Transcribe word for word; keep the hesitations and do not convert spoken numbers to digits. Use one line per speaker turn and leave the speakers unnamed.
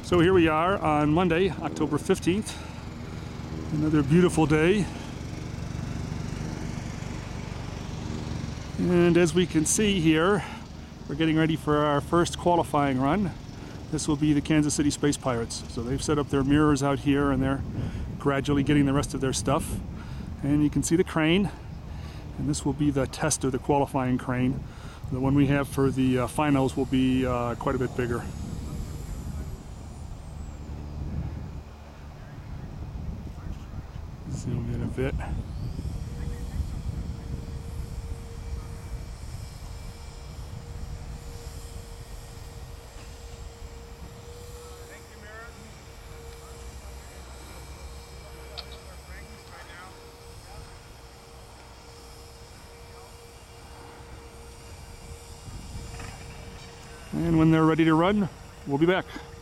So here we are on Monday, October fifteenth. Another beautiful day. And as we can see here, we're getting ready for our first qualifying run. This will be the Kansas City Space Pirates. So they've set up their mirrors out here and they're gradually getting the rest of their stuff. And you can see the crane. And this will be the test of the qualifying crane. The one we have for the uh, finals will be uh, quite a bit bigger. Zoom in a bit. And when they're ready to run, we'll be back.